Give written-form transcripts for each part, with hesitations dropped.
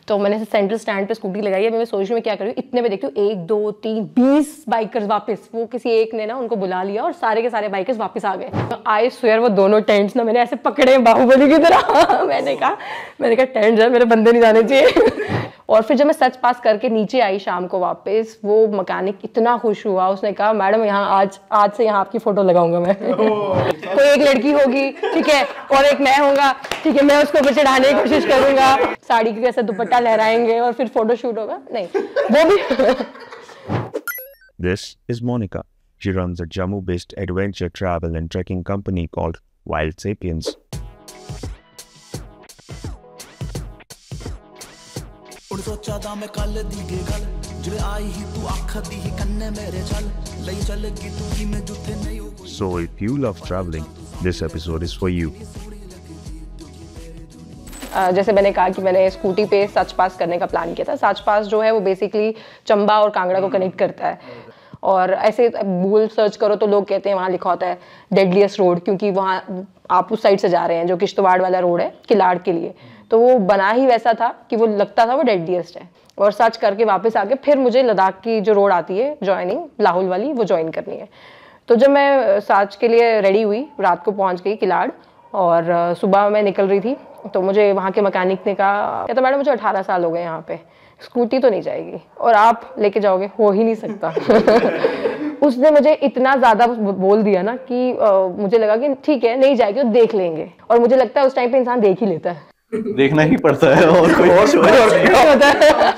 तो मैंने central stand पे स्कूटी लगाई है। मैं सोच रही हूँ क्या करूँ, इतने में देखती हूँ 1 2 3 20 बाइकर्स वापस, वो किसी एक ने ना उनको बुला लिया और सारे के सारे बाइकर्स वापस आ गए। आई स्वेयर वो दोनों टेंट्स ना मैंने ऐसे पकड़े बाहुबली की तरह। मैंने कहा टेंट है, मेरे बंदे नहीं जाने चाहिए। और फिर जब मैं सच पास करके नीचे आई शाम को वापस, वो मैकेनिक इतना खुश हुआ, उसने कहा मैडम यहाँ आज से यहाँ आपकी फोटो लगाऊंगा मैं। कोई एक लड़की होगी, ठीक है, और एक मैं होगा, ठीक है, मैं उसको ऊपर चढ़ाने की कोशिश करूंगा, साड़ी की जैसे दुपट्टा लहराएंगे और फिर फोटो शूट होगा। नहीं, वो भी। This is Monica. She runs a Jammu-based adventure travel and trekking company called Wild Sapiens. So if you love traveling, this episode is for you. जैसे मैंने कहा कि मैंने स्कूटी पे सच पास करने का प्लान किया था। सच पास जो है वो बेसिकली चंबा और कांगड़ा को कनेक्ट करता है, और ऐसे गूगल सर्च करो तो लोग कहते हैं वहाँ लिखा होता है डेडलीस्ट रोड, क्योंकि वहाँ आप उस साइड से जा रहे हैं जो किश्तवाड़ वाला रोड है किलाड़ के लिए। तो वो बना ही वैसा था कि वो लगता था वो डेडलीस्ट है। और सर्च करके वापस आके फिर मुझे लद्दाख की जो रोड आती है जॉइनिंग लाहौल वाली, वो ज्वाइन करनी है। तो जब मैं सर्च के लिए रेडी हुई, रात को पहुँच गई किलाड़, और सुबह मैं निकल रही थी तो मुझे वहाँ के मैकेनिक ने कहा, कहता मैडम मुझे 18 साल हो गए यहाँ पे, स्कूटी तो नहीं जाएगी और आप लेके जाओगे, हो ही नहीं सकता। उसने मुझे इतना ज़्यादा बोल दिया ना कि मुझे लगा कि ठीक है नहीं जाएगी तो देख लेंगे। और मुझे लगता है उस टाइम पे इंसान देख ही लेता है, देखना ही पड़ता है और कोई होता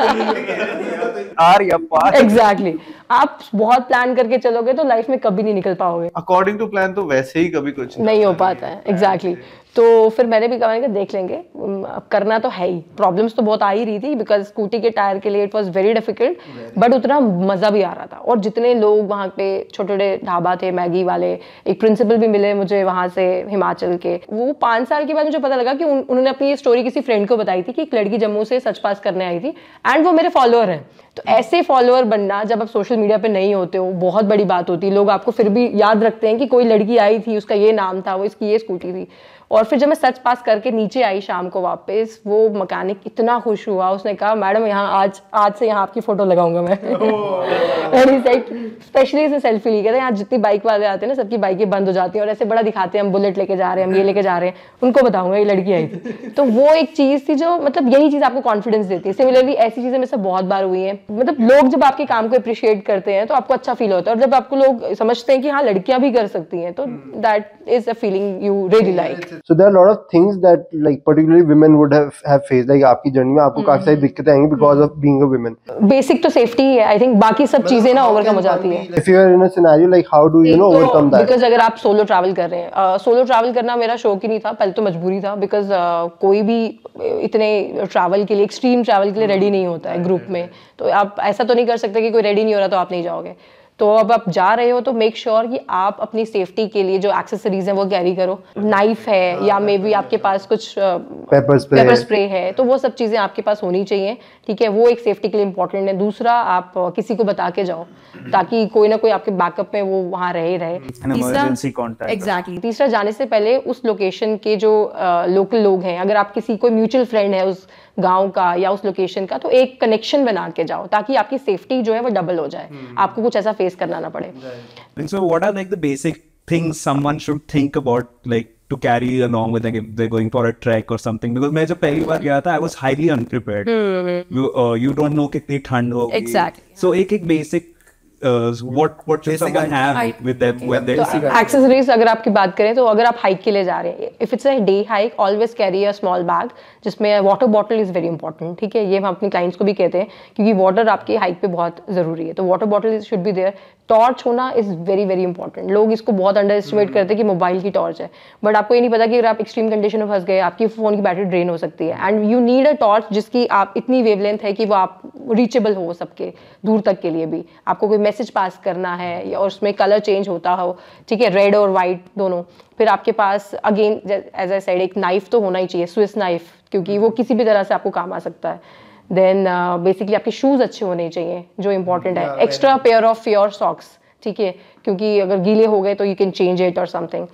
है। एग्जैक्टली, आप बहुत प्लान करके चलोगे तो लाइफ में कभी नहीं निकल पाओगे। अकॉर्डिंग टू प्लान तो वैसे ही कभी कुछ नहीं हो पाता है। एग्जैक्टली। तो फिर मैंने भी कहा देख लेंगे, अब करना तो है ही। प्रॉब्लम्स तो बहुत आ ही रही थी बिकॉज स्कूटी के टायर के लिए it was very difficult, but उतना मज़ा भी आ रहा था। और जितने लोग वहाँ पे छोटे छोटे ढाबा थे मैगी वाले, एक प्रिंसिपल भी मिले मुझे वहाँ से हिमाचल के। वो 5 साल के बाद मुझे पता लगा कि उन्होंने अपनी ये स्टोरी किसी फ्रेंड को बताई थी कि एक लड़की जम्मू से सच पास करने आई थी एंड वो मेरे फॉलोअर हैं। तो ऐसे फॉलोअर बनना जब आप सोशल मीडिया पे नहीं होते हो बहुत बड़ी बात होती है। लोग आपको फिर भी याद रखते हैं कि कोई लड़की आई थी, उसका ये नाम था, वो इसकी ये स्कूटी थी। और फिर जब मैं सच पास करके नीचे आई शाम को वापस, वो मैकेनिक इतना खुश हुआ, उसने कहा मैडम यहाँ आज से यहाँ आपकी फोटो लगाऊंगा मैं। स्पेशली इसे सेल्फी ली, कहते हैं यहाँ जितनी बाइक वाले आते हैं ना सबकी बाइकें बंद हो जाती हैं और ऐसे बड़ा दिखाते हैं हम बुलेट लेके जा रहे हैं, हम ये लेके जा रहे हैं, उनको बताऊंगा ये लड़की आई थी। तो वो एक चीज़ थी जो मतलब यही चीज़ आपको कॉन्फिडेंस देती है। सिमिलरली ऐसी चीज़ें मेरे से बहुत बार हुई हैं। मतलब लोग जब आपके काम को अप्रिशिएट करते हैं तो आपको अच्छा फील होता है, और जब आपको लोग समझते हैं कि हाँ लड़कियां भी कर सकती हैं, तो that is a feeling you really like. So there are a lot of things that like particularly women would have faced, like आपकी जर्नी में आपको काफी सारी दिक्कतें आएंगी because of being a woman. Basic तो सेफ्टी ही है, आई थिंक बाकी सब चीजें ना ओवरकम हो जाती है। If you are in a scenario like how do you know overcome that? Because अगर आप सोलो ट्रैवल कर रहे हैं, सोलो ट्रैवल करना मेरा शौक ही नहीं था, पहले तो मजबूरी था। बिकॉज कोई भी इतने ट्रैवल के लिए, एक्सट्रीम ट्रैवल के लिए रेडी नहीं होता है ग्रुप में। तो आप ऐसा तो नहीं कर सकते कि कोई रेडी नहीं हो रहा तो आप नहीं जाओगे। तो अब आप जा रहे हो तो मेक श्योर कि आप अपनी सेफ्टी के लिए जो एक्सेसरीज हैं वो कैरी करो। नाइफ है या मे बी आपके पास कुछ पेपर स्प्रे है, तो वो सब चीज़ें आपके पास होनी चाहिए, ठीक है। वो एक सेफ्टी के लिए इंपॉर्टेंट है। दूसरा, आप किसी को बता के जाओ ताकि कोई ना कोई आपके बैकअप में वो वहाँ रहे। तीसरा, जाने से पहले उस लोकेशन के जो लोकल लोग हैं, अगर आप किसी कोई म्यूचुअल फ्रेंड है उस गांव का या उस लोकेशन का, तो एक कनेक्शन बना के जाओ ताकि आपकी सेफ्टी जो है वो डबल हो जाए, आपको कुछ ऐसा फेस करना ना पड़े। So what are like the basic things someone should think about like to carry along with, like if they're going for a trek or something? Because मैं जब पहली बार गया था I was highly unprepared. You don't know कितनी ठंड होगी. Exactly. So एक basic what should someone have with them when they're accessories अगर आपकी बात करें तो अगर आप हाइक के लिए जा रहे हैं, if it's a day hike, always carry a small bag जिसमें water bottle is very important, ठीक है। ये हम अपने क्लाइंट्स को भी कहते हैं क्योंकि वाटर आपकी हाइक पे बहुत ज़रूरी है, तो water bottle should be there. Torch होना इज़ वेरी वेरी इंपॉर्टेंट। लोग इसको बहुत अंडर एस्टिमेट करते हैं कि मोबाइल की टॉर्च है, बट आपको ये नहीं पता कि अगर आप एक्सट्रीम कंडीशन में फंस गए आपकी फ़ोन की बैटरी ड्रेन हो सकती है। And you need a torch जिसकी आप इतनी वेवलेंथ है कि वो आप रीचेबल हो सबके दूर तक के लिए भी। आपको कोई मैसेज पास करना है या और उसमें कलर चेंज होता हो, ठीक है, रेड और वाइट दोनों। फिर आपके पास अगेन एज आई सेड एक नाइफ तो होना ही चाहिए, स्विस नाइफ, क्योंकि वो किसी भी तरह से आपको काम आ सकता है। देन बेसिकली आपके शूज़ अच्छे होने चाहिए जो इंपॉर्टेंट है। Extra pair of your socks, ठीक है, क्योंकि अगर गीले हो गए तो यू कैन चेंज इट और समथिंग।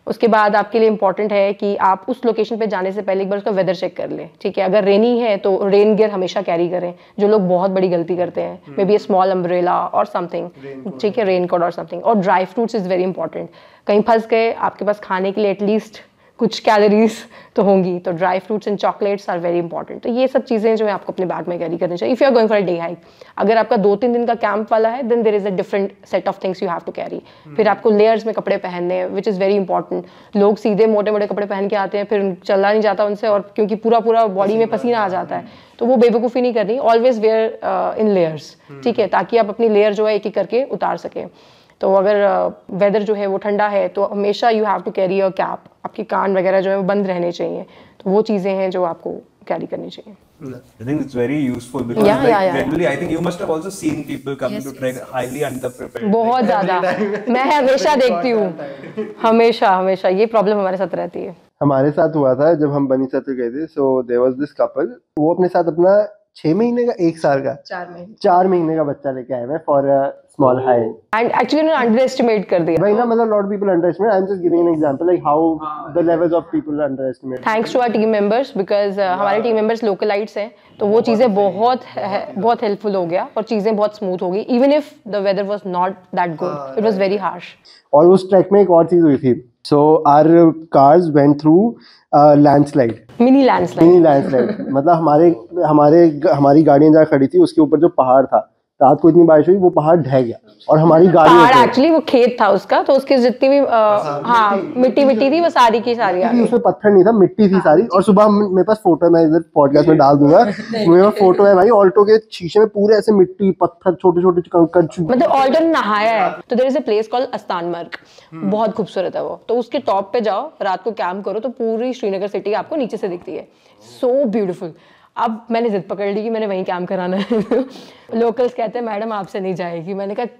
उसके बाद आपके लिए इंपॉर्टेंट है कि आप उस लोकेशन पे जाने से पहले एक बार उसका वेदर चेक कर लें, ठीक है। अगर रेनी है तो रेन गियर हमेशा कैरी करें, जो लोग बहुत बड़ी गलती करते हैं, maybe a small umbrella और समथिंग, ठीक है, रेन कोट और समथिंग। और dry fruits is very important. कहीं फंस गए, आपके पास खाने के लिए एटलीस्ट कुछ कैलोरीज तो होंगी, तो dry fruits and chocolates are very important. तो ये सब चीज़ें जो है आपको अपने बैग में कैरी करनी चाहिए if you are going for a day hike. अगर आपका 2-3 दिन का कैंप वाला है, then there is a different set of things you have to carry. फिर आपको लेयर्स में कपड़े पहनने हैं, विच इज़ वेरी इंपॉर्टेंट। लोग सीधे मोटे मोटे कपड़े पहन के आते हैं, फिर चला नहीं जाता उनसे, और क्योंकि पूरा बॉडी में पसीना आ जाता है, तो वो बेवकूफ़ी नहीं करनी। ऑलवेज वेयर इन लेयर्स, ठीक है, ताकि आप अपनी लेयर जो है एक एक करके उतार सकें। तो अगर वेदर जो है वो ठंडा है तो हमेशा you have to carry a cap, आपके कान वगैरह जो है वो बंद रहने चाहिए। तो वो चीज़ें हैं जो आपको कैरी करनी चाहिए। I think it's very useful because generally I think you must have also seen people coming to trek highly underprepared. बहुत ज़्यादा, मैं हमेशा देखती हूँ, हमेशा ये प्रॉब्लम हमारे साथ रहती है। हमारे साथ हुआ था जब हम बनी सत्र गए थे। So there was this couple, वो अपने साथ अपना 6 महीने का, 1 साल का, 4 महीने का बच्चा लेके आए हैं for a small hike. And actually उन्होंने अंडर एस्टिमेट कर दिया भाई ना, मतलब lot of people underestimate. I am just giving an example like how the levels of people underestimate. Thanks to our team members, because हमारे team members localites हैं, तो वो चीज़ें बहुत हेल्पफुल हो गया और चीज़ें बहुत स्मूथ हो गई, even if the weather was not that good, it was very harsh. और उस ट्रैक में एक और चीज हुई थी। So our cars went through landslide, mini landslide. मतलब हमारी गाड़ियां जहाँ खड़ी थी उसके ऊपर जो पहाड़ था, रात को इतनी बारिश हुई वो पहाड़ ढह गया और हमारी गाड़ी, पहाड़ एक्चुअली वो खेत था उसका, तो उसकी जितनी भी हाँ मिट्टी थी वो सारी की सारी आ गई। उसमें पत्थर नहीं था, मिट्टी थी सारी। और सुबह मेरे पास फोटो, मैं इधर पॉडकास्ट में डाल दूंगा, मेरे पास फोटो है भाई, ऑल्टो के शीशे में पूरे ऐसे मिट्टी पत्थर छोटे छोटे कंकड़, मतलब ऑल्टो ने नहाया है। तो there is a place called Astanmarg, बहुत खूबसूरत है वो। तो उसके टॉप पे जाओ, रात को कैंप करो, तो पूरी श्रीनगर सिटी आपको नीचे से दिखती है, सो ब्यूटीफुल। अब मैंने जिद पकड़ ली कि मैंने वहीं कैंप कराना है। लोकल्स कहते हैं मैडम आपसे नहीं जाएगी, मैंने कहा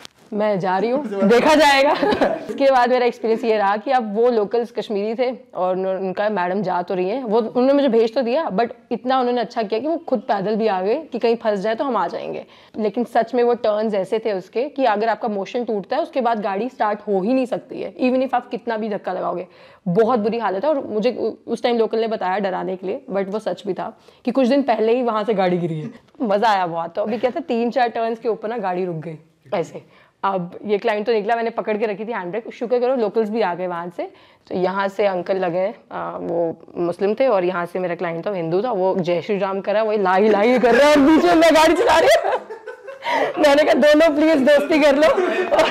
मैं जा रही हूँ, देखा जाएगा। इसके बाद मेरा एक्सपीरियंस ये रहा कि अब वो लोकल्स कश्मीरी थे और उनका मैडम जा तो रही हैं, वो उन्होंने मुझे भेज तो दिया, बट इतना उन्होंने अच्छा किया कि वो खुद पैदल भी आ गए कि कहीं फंस जाए तो हम आ जाएंगे। लेकिन सच में वो टर्न्स ऐसे थे उसके कि अगर आपका मोशन टूटता है उसके बाद गाड़ी स्टार्ट हो ही नहीं सकती है, इवन इफ आप कितना भी धक्का लगाओगे। बहुत बुरी हालत है। और मुझे उस टाइम लोकल ने बताया डराने के लिए, बट वो सच भी था कि कुछ दिन पहले ही वहाँ से गाड़ी गिरी है। मज़ा आया बहुत। तो अभी क्या था, 3-4 टर्न्स के ऊपर ना गाड़ी रुक गई ऐसे। अब ये क्लाइंट तो निकला, मैंने पकड़ के रखी थी हैंड ब्रेक, शुक्र करो लोकल्स भी आ गए वहाँ से। तो यहाँ से अंकल लगे, वो मुस्लिम थे, और यहाँ से मेरा क्लाइंट था, हिंदू था, वो जय श्री राम कर रहा है, वही लाई लाई कर रहा है, और बीच में मैं गाड़ी चला रही हूँ। मैंने कहा दोनों प्लीज दोस्ती कर लो।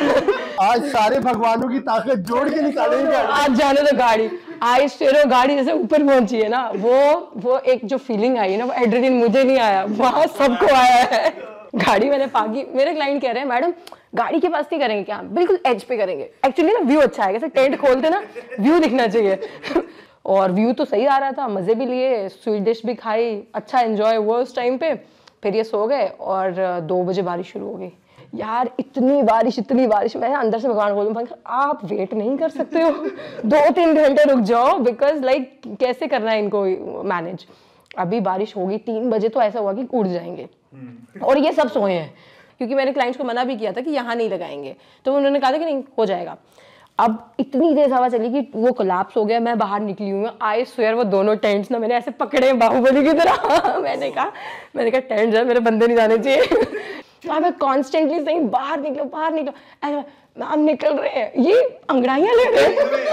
आज सारे भगवानों की ताकत जोड़ के निकालेंगे, आज जाने दो गाड़ी। आई स्टेरो गाड़ी जैसे ऊपर पहुंची है ना, वो एक जो फीलिंग आई है ना, वो एड्रेनलिन मुझे नहीं आया, वहाँ सबको आया है। गाड़ी मैंने पागी। मेरे क्लाइंट कह रहे हैं मैडम गाड़ी के पास नहीं करेंगे क्या, बिल्कुल एज पे करेंगे। एक्चुअली ना व्यू अच्छा है, जैसे टेंट खोलते ना व्यू दिखना चाहिए। और व्यू तो सही आ रहा था, मजे भी लिए, स्वीट डिश भी खाई, अच्छा एंजॉय हुआ उस टाइम पे। फिर ये सो गए और 2 बजे बारिश शुरू हो गई। यार इतनी बारिश, मैं अंदर से भगवान बोलूँ आप वेट नहीं कर सकते हो 2-3 घंटे रुक जाओ, बिकॉज लाइक कैसे करना है इनको मैनेज। अभी बारिश होगी 3 बजे तो ऐसा हुआ कि उड़ जाएंगे, और ये सब सोए हैं, क्योंकि मैंने क्लाइंट्स को मना भी किया था कि यहाँ नहीं लगाएंगे, तो उन्होंने कहा था कि नहीं हो जाएगा। अब इतनी तेज हवा चली कि वो कोलैप्स हो गया। मैं बाहर निकली हूँ, आई स्वेयर वो दोनों टेंट्स ना मैंने ऐसे पकड़े बाहुबली की तरह। मैंने कहा टेंट जो है मेरे बंदे नहीं जाने चाहिए। तो मैं कॉन्स्टेंटली सही बाहर निकलो ऐसा मैम निकल रहे हैं, ये अंगड़ाइयाँ ले रहे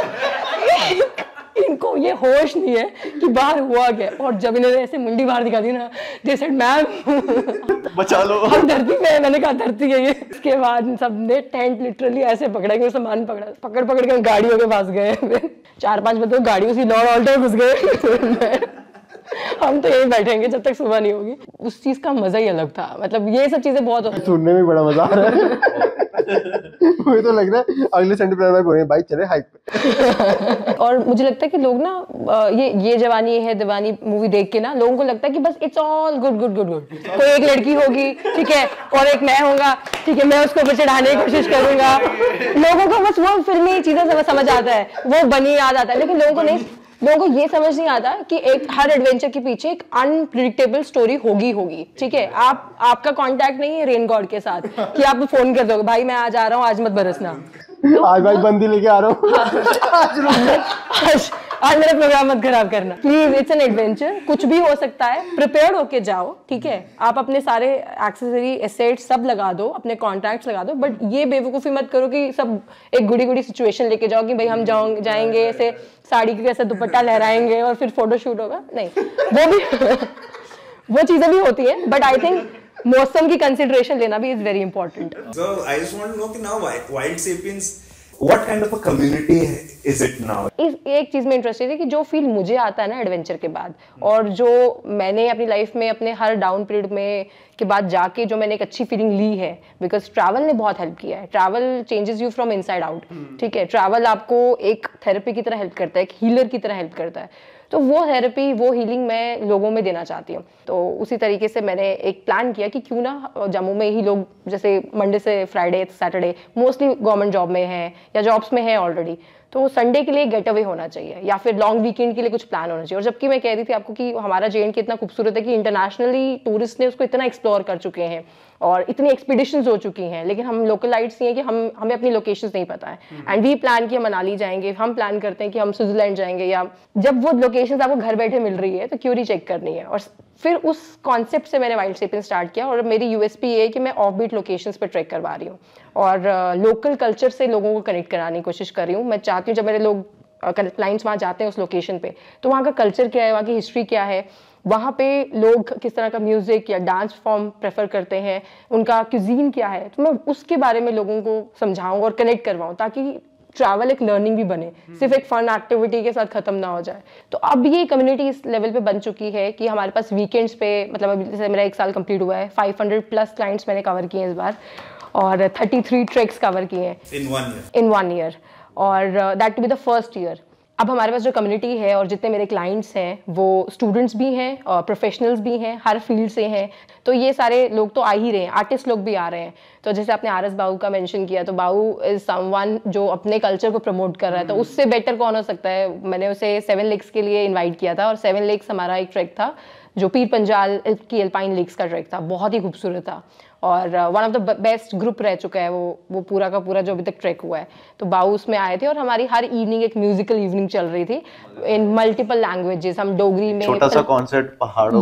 हैं। इनको ये होश नहीं है कि बाहर हुआ क्या। और जब इन्होंने ऐसे मुंडी बाहर दिखा दी ना, दे सेड मैम बचा लो, हम धरती पे। मैंने कहा धरती है ये। इसके बाद सबने टेंट लिटरली ऐसे पकड़ा कि सामान पकड़ के गाड़ियों के पास गए। 4-5 बजे गाड़ी उसी लॉर्ड ऑल्टो घुस गए। हम तो यही बैठेंगे जब तक सुबह नहीं होगी। उस चीज का मजा ही अलग था। मतलब ये सब चीजें बहुत सुनने में बड़ा मजा आ रहा है। मुझे तो लग रहा है अगले संडे प्लान बोलेंगे भाई चले हाइक पे। और मुझे लगता है कि लोग ना ये जवानी है दीवानी मूवी देख के ना लोगों को लगता है कि बस इट्स ऑल गुड। कोई एक लड़की होगी, ठीक है, और एक मैं होगा, ठीक है, मैं उसको ऊपर चढ़ाने की कोशिश करूंगा। लोगों को बस वो फिल्मी चीजें समझ आता है, वो बनी याद आता है, लेकिन लोगों को नहीं। लोगों को ये समझ नहीं आता कि एक हर एडवेंचर के पीछे एक अनप्रिडिक्टेबल स्टोरी होगी, ठीक है। आपका कांटेक्ट नहीं है रेन गॉड के साथ कि आप फोन कर दोगे भाई मैं आज आ रहा हूँ, आज मत बरसना, आज भाई बंदी लेके आ रहा हूँ आज मेरा प्रोग्राम मत खराब करना प्लीज। इट्स एन एडवेंचर, कुछ भी हो सकता है, प्रिपेयर्ड होके जाओ, ठीक है। आप अपने सारे एक्सेसरी एसेट सब लगा दो, अपने कॉन्टैक्ट्स लगा दो, बट ये बेवकूफ़ी मत करो कि सब एक गुड़ी सिचुएशन लेके जाओ कि भाई हम जाएंगे ऐसे साड़ी के ऐसे दुपट्टा लहराएंगे और फिर फोटोशूट होगा, नहीं वो भी वो चीज़ें भी होती हैं, बट आई थिंक मौसम की कंसिडरेशन लेना भी is very important. So I just want to know कि now Wild Sapiens, what kind of a community is it now? एक चीज में इंटरेस्टेड है कि जो फील मुझे आता है ना एडवेंचर के बाद, और जो मैंने अपनी लाइफ में अपने हर डाउन पीरियड में के बाद जाके जो मैंने एक अच्छी फीलिंग ली है, बिकॉज ट्रैवल ने बहुत हेल्प किया है। Travel changes you from inside out, ठीक है। ट्रैवल आपको एक थेरेपी की तरह हेल्प करता है, एक हीलर की तरह हेल्प करता है। तो वो थेरेपी, वो हीलिंग मैं लोगों में देना चाहती हूँ। तो उसी तरीके से मैंने एक प्लान किया कि क्यों ना जम्मू में ही लोग, जैसे मंडे से Friday Saturday mostly government job में हैं या जॉब्स में हैं ऑलरेडी, तो संडे के लिए गेट अवे होना चाहिए या फिर लॉन्ग वीकेंड के लिए कुछ प्लान होना चाहिए। और जबकि मैं कह रही थी आपको कि हमारा JNK इतना खूबसूरत है कि इंटरनेशनली टूरिस्ट ने उसको इतना एक्सप्लोर कर चुके हैं और इतनी एक्सपीडिशंस हो चुकी हैं, लेकिन हम लोकलाइट्स ही हैं कि हमें अपनी लोकेशंस नहीं पता है। एंड वी प्लान कि हम मनाली जाएंगे, हम प्लान करते हैं कि हम स्विट्जरलैंड जाएंगे, या जब वो लोकेशंस आपको घर बैठे मिल रही है तो क्यों नहीं चेक करनी है। और फिर उस कॉन्सेप्ट से मैंने वाइल्ड सेपियंस स्टार्ट किया, और मेरी USP ये है कि मैं ऑफ बीट लोकेशंस पर ट्रैक करवा रही हूँ और लोकल कल्चर से लोगों को कनेक्ट कराने की कोशिश कर रही हूँ। मैं चाहती हूँ जब मेरे लोग क्लाइंट्स वहाँ जाते हैं उस लोकेशन पे, तो वहाँ का कल्चर क्या है, वहाँ की हिस्ट्री क्या है, वहाँ पे लोग किस तरह का म्यूजिक या डांस फॉर्म प्रेफर करते हैं, उनका क्यूजीन क्या है, तो मैं उसके बारे में लोगों को समझाऊँ और कनेक्ट करवाऊँ, ताकि ट्रैवल एक लर्निंग भी बने, सिर्फ एक फन एक्टिविटी के साथ खत्म ना हो जाए। तो अब ये कम्युनिटी इस लेवल पे बन चुकी है कि हमारे पास वीकेंड्स पे, मतलब अभी जैसे मेरा 1 साल कंप्लीट हुआ है, 500+ क्लाइंट्स मैंने कवर किए हैं इस बार, और 33 ट्रैक्स कवर किए हैं इन 1 ईयर, और that to be the first year. अब हमारे पास जो कम्युनिटी है और जितने मेरे क्लाइंट्स हैं वो स्टूडेंट्स भी हैं और प्रोफेशनल्स भी हैं, हर फील्ड से हैं, तो ये सारे लोग तो आ ही रहे हैं, आर्टिस्ट लोग भी आ रहे हैं। तो जैसे आपने RS बाबू का मेंशन किया, तो बाबू इज समवन जो अपने कल्चर को प्रमोट कर रहा है, तो उससे बेटर कौन हो सकता है। मैंने उसे 7 लेक्स के लिए इन्वाइट किया था, और 7 लेक्स हमारा एक ट्रैक था जो पीर पंजाल की एल्पाइन लेक्स का ट्रैक था, बहुत ही खूबसूरत था, और one of the best group रह चुका है वो पूरा का पूरा जो अभी तक ट्रैक हुआ है। तो बाबू उसमें आए थे, और हमारी हर इवनिंग एक म्यूजिकल इवनिंग चल रही थी इन मल्टीपल लैंग्वेजेस। हम डोगरी में, छोटा सा कॉन्सर्ट पहाड़ों,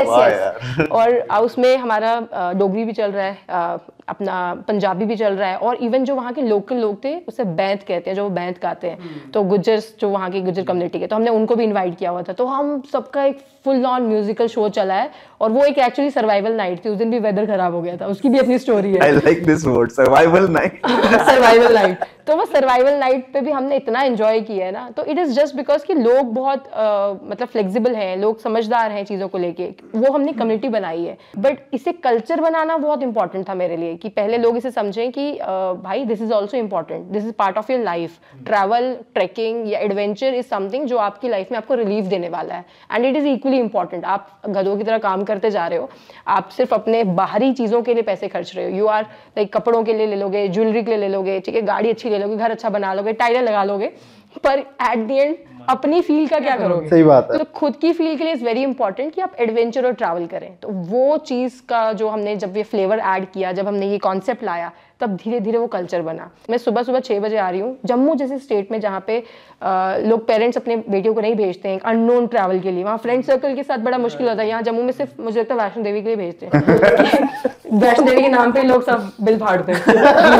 यस और उसमें हमारा डोगरी भी चल रहा है, अपना पंजाबी भी चल रहा है, और इवन जो वहाँ के लोकल लोग थे उसे बैंत कहते हैं, जो वो बैंत गाते हैं, तो गुज्जर्स जो वहाँ की गुज्जर कम्युनिटी के, तो हमने उनको भी इन्वाइट किया हुआ था। तो हम सबका एक फुल ऑन म्यूजिकल शो चला है, और वो एक एक्चुअली सर्वाइवल नाइट थी। उस दिन भी वेदर खराब हो गया था, उसकी भी अपनी स्टोरी है। I like this word, survival night. Survival night, तो वो सर्वाइवल नाइट पे भी हमने इतना एंजॉय किया है ना, तो इट इज जस्ट बिकॉज कि लोग बहुत मतलब फ्लेक्सिबल हैं, लोग समझदार हैं चीज़ों को लेके, वो हमने कम्युनिटी बनाई है। बट इसे कल्चर बनाना बहुत इंपॉर्टेंट था मेरे लिए, कि पहले लोग इसे समझें कि भाई this is also important, this is part of your life. Travel, trekking या एडवेंचर इज समथिंग जो आपकी लाइफ में आपको रिलीफ देने वाला है, and it is equally important. आप गधों की तरह काम करते जा रहे हो, आप सिर्फ अपने बाहरी चीज़ों के लिए पैसे खर्च रहे हो। यू आर लाइक कपड़ों के लिए ले लोगे, ज्वेलरी के लिए ले लोगे, ठीक है, गाड़ी अच्छी ले लोगे, घर अच्छा बना लोगे, टाइलें लगा लोगे, पर एट द एंड अपनी फील का क्या करोगे? सही बात है। तो खुद की फील के लिए इज वेरी इंपॉर्टेंट कि आप एडवेंचर और ट्रैवल करें। तो वो चीज़ का जो हमने जब ये फ्लेवर ऐड किया, जब हमने ये कॉन्सेप्ट लाया, तब धीरे धीरे वो कल्चर बना। मैं सुबह 6 बजे आ रही हूँ जम्मू जैसे स्टेट में, जहाँ पे लोग पेरेंट्स अपने बेटियों को नहीं भेजते हैं अननोन ट्रैवल के लिए, वहाँ फ्रेंड सर्कल के साथ बड़ा मुश्किल होता है। यहाँ जम्मू में सिर्फ मुझे लगता है वैष्णो देवी के लिए भेजते हैं। वैष्णो देवी के नाम पे लोग सब बिल फाड़ते हैं।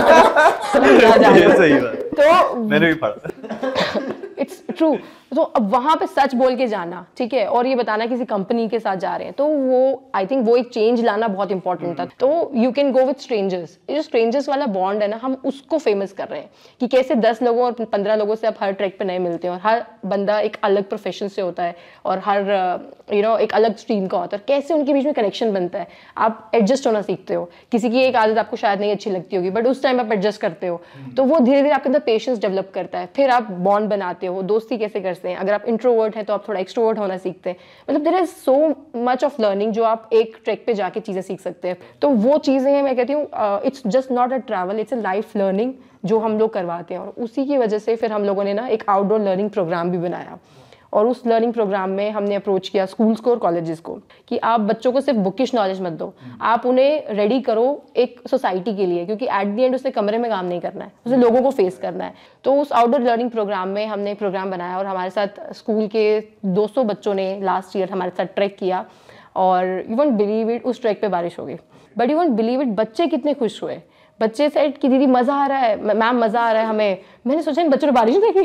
सही बात, तो मैंने भी पढ़ा। It's true. तो अब वहाँ पे सच बोल के जाना, ठीक है, और ये बताना किसी कंपनी के साथ जा रहे हैं, तो वो आई थिंक वो एक चेंज लाना बहुत इंपॉर्टेंट था। तो you can go with strangers, ये जो स्ट्रेंजर्स वाला बॉन्ड है ना, हम उसको फेमस कर रहे हैं कि कैसे 10 लोगों और 15 लोगों से आप हर ट्रैक पे नए मिलते हैं, और हर बंदा एक अलग प्रोफेशन से होता है, और हर एक अलग स्ट्रीम का होता है, कैसे उनके बीच में कनेक्शन बनता है। आप एडजस्ट होना सीखते हो, किसी की एक आदत आपको शायद नहीं अच्छी लगती होगी, बट उस टाइम आप एडजस्ट करते हो, तो वो धीरे धीरे आपके अंदर पेशेंस डेवलप करता है। फिर आप बॉन्ड बनाते हो, दोस्ती कैसे करते हैं। अगर आप इंट्रोवर्ट हैं तो आप थोड़ा एक्सट्रोवर्ट होना सीखते हैं। मतलब there is so much of learning जो आप एक ट्रैक पे जाके चीज़ें सीख सकते हैं। तो वो चीज़ें हैं, मैं कहती हूँ it's just not a travel, it's a life learning जो हम लोग करवाते हैं। और उसी की वजह से फिर हम लोगों ने ना एक आउटडोर लर्निंग प्रोग्राम भी बनाया, और उस लर्निंग प्रोग्राम में हमने अप्रोच किया स्कूल्स को और कॉलेजेस को कि आप बच्चों को सिर्फ बुकिश नॉलेज मत दो, आप उन्हें रेडी करो एक सोसाइटी के लिए, क्योंकि एट द एंड उसे कमरे में काम नहीं करना है, उसे लोगों को फेस करना है। तो उस आउटडोर लर्निंग प्रोग्राम में हमने प्रोग्राम बनाया और हमारे साथ स्कूल के 200 बच्चों ने लास्ट ईयर हमारे साथ ट्रैक किया और यू वोंट बिलीव इट, उस ट्रैक पे बारिश हो गई, but you won't believe it, बच्चे कितने खुश हुए। बच्चे सेड कि दीदी मजा आ रहा है, मैम मजा आ रहा है हमें। मैंने सोचा इन बच्चों ने बारिश देखी।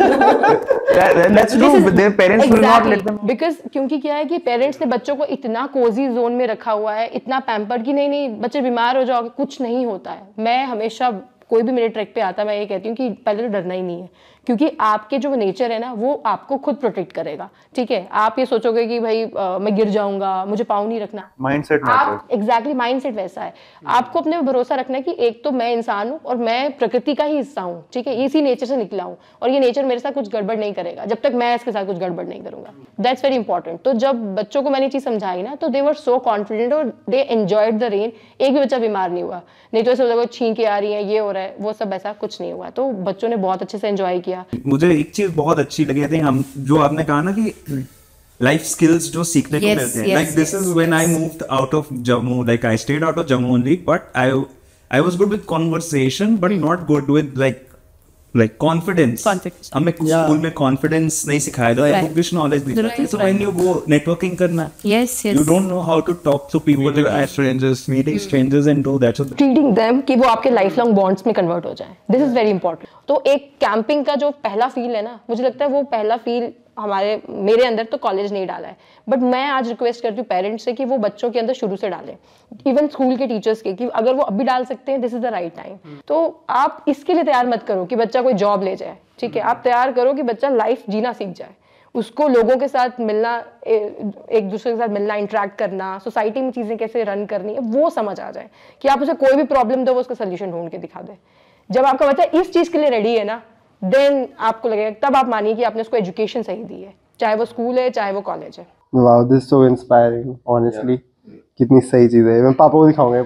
That's true. Their parents will not let them. Because क्योंकि क्या है कि पेरेंट्स ने बच्चों को इतना कोजी जोन में रखा हुआ है, इतना पैम्पर्ड कि नहीं बच्चे बीमार हो जाओगे, कुछ नहीं होता है। मैं हमेशा कोई भी मेरे ट्रैक पे आता है मैं ये कहती हूँ कि पहले तो डरना ही नहीं है, क्योंकि आपके जो नेचर है ना वो आपको खुद प्रोटेक्ट करेगा। ठीक है, आप ये सोचोगे कि भाई मैं गिर जाऊंगा, मुझे पाँव नहीं रखना, Mindset आप एग्जैक्टली माइंडसेट वैसा है। आपको अपने पे भरोसा रखना है कि एक तो मैं इंसान हूँ और मैं प्रकृति का ही हिस्सा हूँ, ठीक है, इसी नेचर से निकला हूँ और ये नेचर मेरे साथ कुछ गड़बड़ नहीं करेगा जब तक मैं इसके साथ कुछ गड़बड़ नहीं करूंगा। That's very important. तो जब बच्चों को मैंने चीज समझाई ना तो दे वर सो कॉन्फिडेंट और दे एंजॉयड द रेन। एक भी बच्चा बीमार नहीं हुआ, नहीं तो ऐसे होता है छींके आ रही है, ये हो रहा है, वो सब ऐसा कुछ नहीं हुआ। तो बच्चों ने बहुत अच्छे से एंजॉय किया। मुझे एक चीज बहुत अच्छी लगी थी, हम जो आपने कहा ना कि लाइफ स्किल्स जो सीखने को मिलते हैं, like this is when I moved out of Jammu, like I stayed out of Jammu only, but I was good with conversation but not good with like confidence. हमें स्कूल में कॉन्फिडेंस नहीं सिखाया था, बुकिश नॉलेज दी जाती है। So when you go networking करना, you don't know how to talk to people, strangers, meeting strangers and do that, so treating them कि वो आपके लाइफ लॉन्ग बॉन्ड्स में कन्वर्ट हो जाए, दिस इज वेरी इंपॉर्टेंट। तो एक कैंपिंग का जो पहला फील है ना, मुझे लगता है वो पहला फील मेरे अंदर तो कॉलेज नहीं डाला है, बट मैं आज रिक्वेस्ट करती हूँ पेरेंट्स से कि वो बच्चों के अंदर शुरू से डालें, इवन स्कूल के टीचर्स के, कि अगर वो अभी डाल सकते हैं this is the right time. तो आप इसके लिए तैयार मत करो कि बच्चा कोई जॉब ले जाए, ठीक है, आप तैयार करो कि बच्चा लाइफ जीना सीख जाए, उसको लोगों के साथ मिलना, एक दूसरे के साथ मिलना, इंटरेक्ट करना, सोसाइटी में चीजें कैसे रन करनी है वो समझ आ जाए, कि आप उसे कोई भी प्रॉब्लम दो वो उसका सोल्यूशन ढूंढ के दिखा दे। जब आपका बच्चा इस चीज के लिए रेडी है ना, देन आपको लगेगा, तब आप मानिए कि आपने उसको एजुकेशन सही दी है, चाहे वो स्कूल है चाहे वो कॉलेज है। Wow, this so inspiring honestly, कितनी सही चीज है। मैं पापा को दिखाऊंगा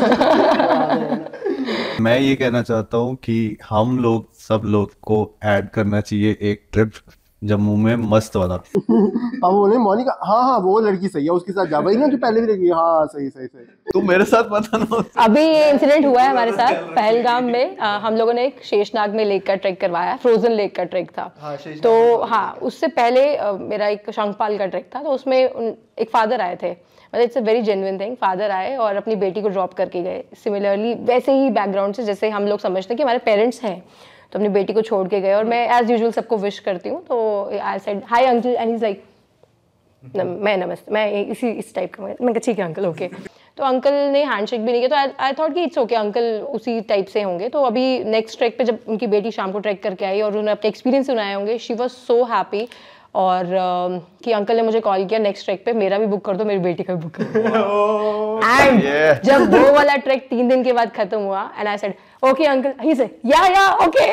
पॉडकास्ट। मैं ये कहना चाहता हूँ कि हम लोग सब लोग को ऐड करना चाहिए एक ट्रिप जम्मू में मस्त वाला। पापा बोले मोनिका, हाँ वो लड़की सही है, उसके साथ जा भाई ना, जो पहले भी लड़की, हाँ सही। तू मेरे साथ पता ना। अभी ये इंसिडेंट हुआ है हमारे साथ पहलगाम में। हम लोगों ने एक शेषनाग में लेक का ट्रैक करवाया, फ्रोजन लेक का ट्रैक था। तो हाँ, उससे पहले मेरा एक शंखपाल का ट्रैक था, तो उसमें एक फादर आए थे, मतलब it's a very genuine thing. Father आए और अपनी बेटी को ड्रॉप करके गए, सिमिलरली वैसे ही बैकग्राउंड से जैसे हम लोग समझते हैं कि हमारे पेरेंट्स हैं, तो अपनी बेटी को छोड़ के गए। और मैं एज यूजुअल सबको विश करती हूँ, तो I said hi uncle and he is like, मैं नमस्ते, मैं इस टाइप का, मैं कहा ठीक है अंकल, ओके। तो अंकल ने हैंडशेक भी नहीं किया, तो आई थॉट कि इट्स ओके, अंकल उसी टाइप से होंगे। तो अभी नेक्स्ट ट्रैक पे जब उनकी बेटी शाम को ट्रैक करके आई और उन्होंने अपने एक्सपीरियंस सुनाए होंगे, शी वॉज सो हैप्पी। और कि अंकल ने मुझे कॉल किया नेक्स्ट ट्रैक पे मेरा भी बुक कर दो, मेरी बेटी का भी बुक कर दो। एंड जब वो वाला ट्रैक 3 दिन के बाद खत्म हुआ, and I said okay uncle, he said yeah okay.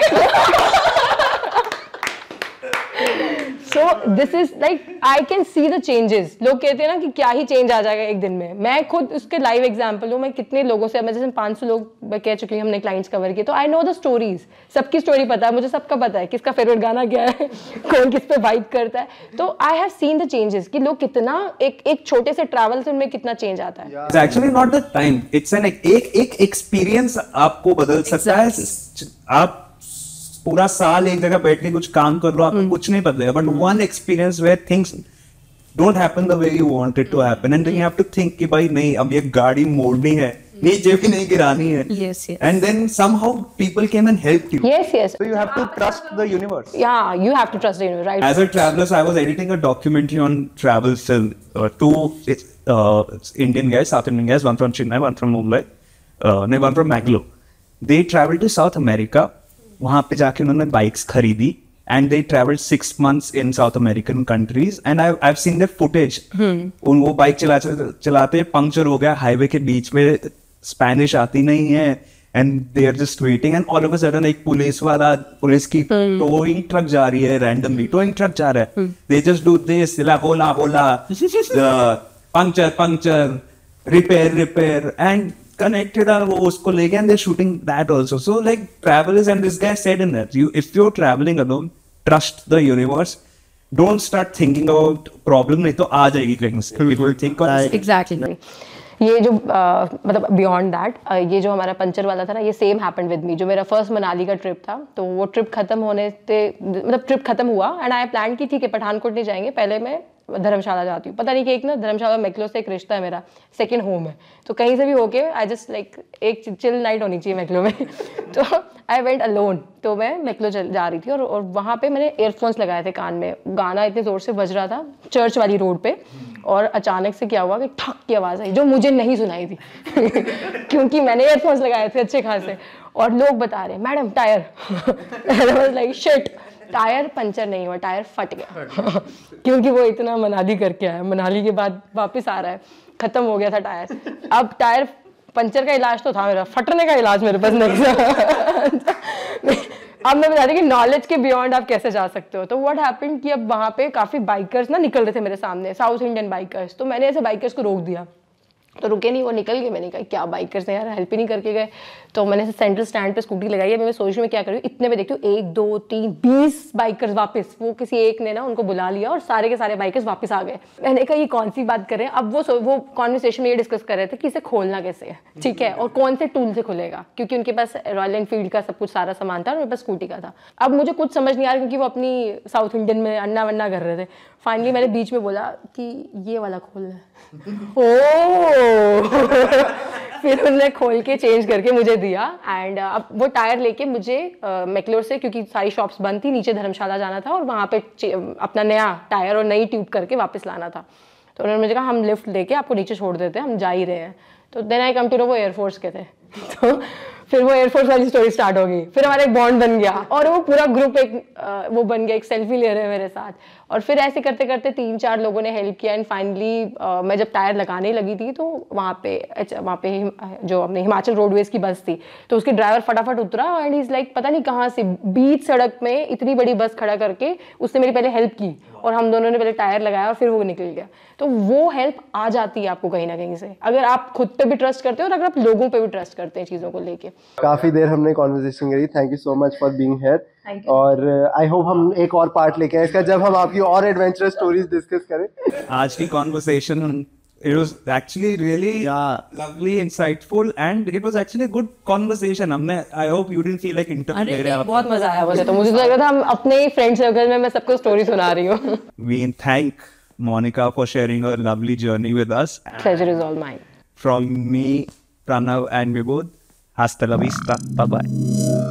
So this is like I can see the changes। लोग कहते हैं ना कि क्या ही चेंज आ जाएगा एक दिन में, मैं खुद उसके लाइव एग्जांपल हूँ। मैं कितने लोगों से, मैं जैसे 500 लोग कह चुकी हूँ, हमने क्लाइंट्स कवर किए, तो आई नो द स्टोरीज, सबकी स्टोरी पता है मुझे, सबका पता है किसका फेवरेट गाना क्या है, कौन किस पे वाइब करता है। तो I have seen the changes कि लोग कितना एक छोटे से ट्रैवल से उनमें कितना चेंज आता है। It's actually not the time, it's an एक एक्सपीरियंस आपको बदल सकता है। आप पूरा साल एक जगह बैठ के कुछ काम कर लो, आपको कुछ नहीं पता है, but one experience where things don't happen the way you want it to happen, and then you have to think कि भाई नहीं, अब ये गाड़ी मोड़नी है, नीचे भी नहीं गिरानी है, and then somehow people came and help you. Yes So you have to trust the universe. yeah, you have to trust the universe, right? As a traveler, I was editing a documentary on travel film. Two Indian guys, South Indian guys, one from Chennai, one from Mumbai, one from Mangalore. They traveled to South America. वहाँ पे जाके उन्होंने bikes खरीदी, and they traveled 6 months in South American countries, and I've seen their footage. वो bike चलाते puncture हो गया highway के बीच में, स्पेनिश आती नहीं है, and they are just waiting, and all of a sudden एक पुलिस की टोइंग ट्रक जा रही है, randomly टोइंग ट्रक जा रहा है, they just do this, होला पंक्चर repair and connected वो उसको लेके, and they're shooting that also. So like travelers, and this guy said in that, if you're traveling alone, trust the universe. don't start thinking about problem, नहीं तो आ जाएगी कहीं से. We will think of exactly ये जो मतलब beyond that ये जो हमारा पंचर वाला था ना, ये सेम हैपेंड विद मी. जो मेरा फर्स्ट मनाली का ट्रिप था, तो वो ट्रिप खत्म होने से मतलब ट्रिप खत्म हुआ एंड आई प्लान की ठीक है पठानकोट नहीं जाएंगे, पहले मैं धर्मशाला जाती हूँ. पता नहीं कि एक ना धर्मशाला मैक्लो से एक रिश्ता है मेरा, सेकंड होम है, तो कहीं से भी होके आई जस्ट लाइक एक चिल नाइट होनी चाहिए मैक्लो में. तो आई वेंट अलोन. तो मैं मैक्लो जा रही थी और वहाँ पे मैंने एयरफोन्स लगाए थे कान में, गाना इतने ज़ोर से बज रहा था चर्च वाली रोड पे, और अचानक से क्या हुआ कि ठक की आवाज़ आई जो मुझे नहीं सुनाई थी क्योंकि मैंने एयरफोन्स लगाए थे अच्छे खासे, और लोग बता रहे madam tyre. Like shit, tyre puncture नहीं हुआ, टायर फट गया क्योंकि वो इतना मनाली करके आया, मनाली के बाद वापस आ रहा है, खत्म हो गया था टायर. अब टायर पंचर का इलाज तो था मेरा, फटने का इलाज मेरे पास नहीं था. अब मैं बता रही कि नॉलेज के बियॉन्ड आप कैसे जा सकते हो. तो व्हाट हैपेंड कि अब वहाँ पे काफ़ी बाइकर्स ना निकल रहे थे मेरे सामने, साउथ इंडियन बाइकर्स. तो मैंने ऐसे बाइकर्स को रोक दिया, तो रुके नहीं, वो निकल गए. मैंने कहा क्या बाइकर्स हैं यार, हेल्प ही नहीं करके गए. तो मैंने सेंट्रल स्टैंड पे स्कूटी लगाई है. मैं सोच रही हूँ क्या करूँ, इतने में देखती हूँ 1 2 3 20 बाइकर्स वापस, वो किसी एक ने ना उनको बुला लिया और सारे के सारे बाइकर्स वापस आ गए. मैंने कहा ये कौन सी बात कर रहे हैं. अब वो कॉन्वर्सेशन में ये डिस्कस कर रहे थे कि इसे खोलना कैसे है, ठीक है, और कौन से टूल से खुलेगा, क्योंकि उनके पास रॉयल एनफील्ड का सब कुछ सारा सामान था और मेरे पास स्कूटी का था. अब मुझे कुछ समझ नहीं आ रहा क्योंकि वो अपनी साउथ इंडियन में अन्ना वन्ना कर रहे थे. फाइनली मैंने बीच में बोला कि ये वाला खोलना है. ओह फिर उन्होंने खोल के चेंज करके मुझे दिया. एंड अब वो टायर लेके मुझे मैक्लोर से, क्योंकि सारी शॉप्स बंद थी, नीचे धर्मशाला जाना था और वहाँ पे अपना नया टायर और नई ट्यूब करके वापस लाना था. तो उन्होंने मुझे कहा हम लिफ्ट लेके आपको नीचे छोड़ देते हैं, हम जा ही रहे हैं. तो then I come to know वो एयरफोर्स के थे. तो फिर वो एयरफोर्स वाली स्टोरी स्टार्ट हो गई. फिर हमारा एक बॉन्ड बन गया और वो पूरा ग्रुप एक वो बन गया, एक सेल्फी ले रहे हैं मेरे साथ. और फिर ऐसे करते करते 3-4 लोगों ने हेल्प किया. एंड फाइनली मैं जब टायर लगाने लगी थी तो वहाँ पे जो अपने हिमाचल रोडवेज की बस थी, तो उसके ड्राइवर फटाफट उतरा एंड इज लाइक पता नहीं कहाँ से बीच सड़क में इतनी बड़ी बस खड़ा करके उसने मेरी पहले हेल्प की और हम दोनों ने पहले टायर लगाया और फिर वो निकल गया. तो वो हेल्प आ जाती है आपको कहीं ना कहीं से, अगर आप खुद पे भी ट्रस्ट करते हो और अगर आप लोगों पे भी ट्रस्ट करते हैं चीज़ों को लेके. काफी देर हमने कॉन्वर्सेशन करी. Thank you so much for being here. और आई होप हम एक और पार्ट लेके आए इसका, जब हम आपकी और एडवेंचरस स्टोरीज डिस्कस करें. आज की conversation, it was actually really lovely, insightful, and it was actually a good conversation. हमने, I hope you didn't feel like interrupting. बहुत मजा आया मुझे. तो मुझे लग रहा था हम अपने फ्रेंड सर्कल में मैं सबको स्टोरी सुना रही हूँ. We thank Monica for sharing her lovely journey with us. Pleasure is all mine. From me, Pranav and Vibodh, hasta la vista. Bye bye.